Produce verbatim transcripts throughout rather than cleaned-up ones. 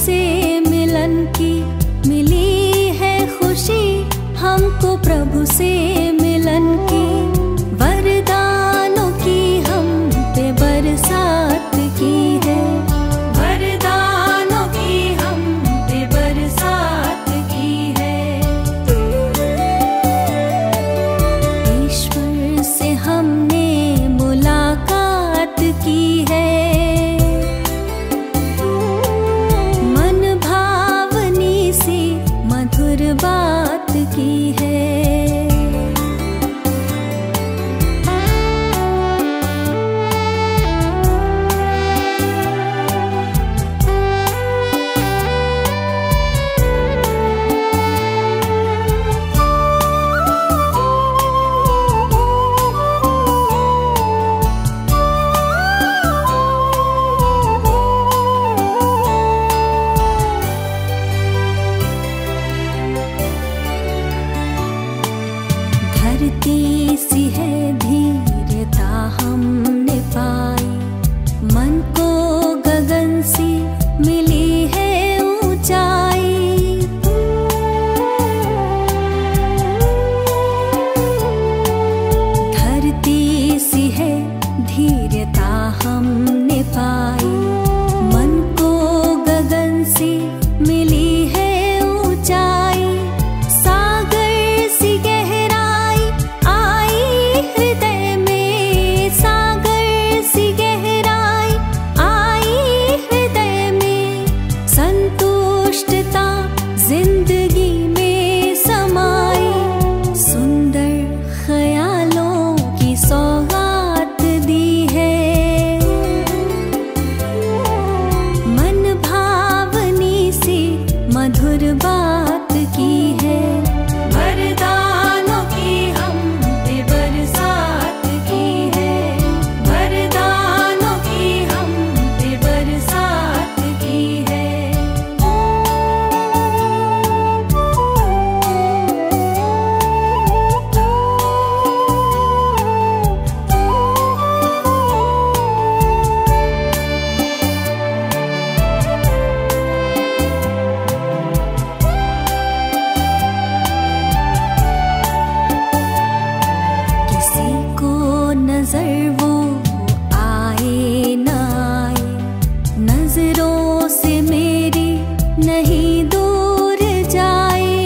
से मिलन की, मिली है खुशी हमको प्रभु से मिलन की। वरदानों की हम पे बरसात की है, वरदानों की हम पे बरसात की है। ईश्वर से हमने मुलाकात की है, बात की है। धरती सी है धीरता हमने पाई, मन को गगन सी मिली है ऊंचाई। धरती सी है धीरता हमने पाई, मन को गगन सी मिली है ऊंचाई। जिंदगी में समाई सुंदर ख्यालों की सौगात दी है। मन भावनी सी मधुर बात की है, वरदानों की हम पे बरसात की है, वरदानों की हम पे बरसात की है। नजर वो आए न आए, नजरों से मेरी नहीं दूर जाए।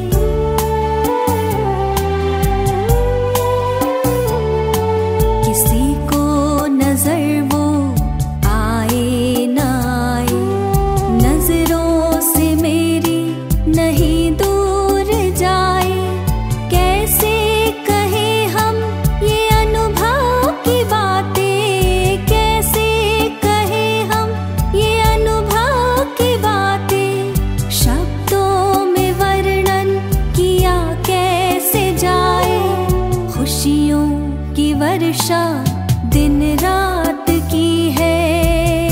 किसी को नजर वो आए न आए, नजरों से मेरी नहीं दूर जाए। कैसे कहे हम ये अनुभव की बातें, कैसे कहे हम ये अनुभव की बातें। शब्दों में वर्णन किया कैसे जाए, खुशियों की वर्षा दिन रात की है।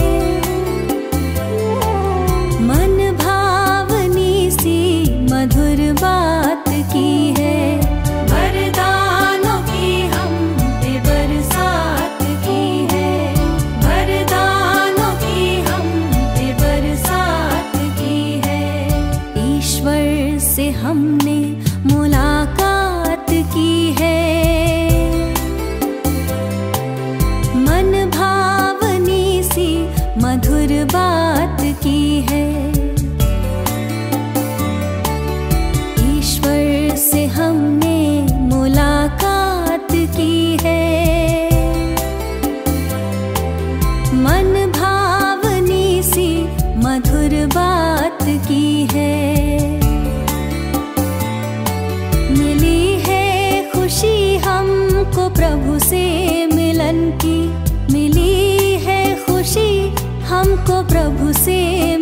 मन भावनी सी मधुर बात की है, वरदानों की हम पे बरसात की है, वरदानों की हम पे बरसात की है। ईश्वर से हमने मुलाकात की है, मन भावनी सी मधुर बात की है। ईश्वर से हमने मुलाकात की है, मन भावनी सी मधुर बात की है। मिली है खुशी हमको प्रभु से मिलन की, मिली है खुशी हमको प्रभु से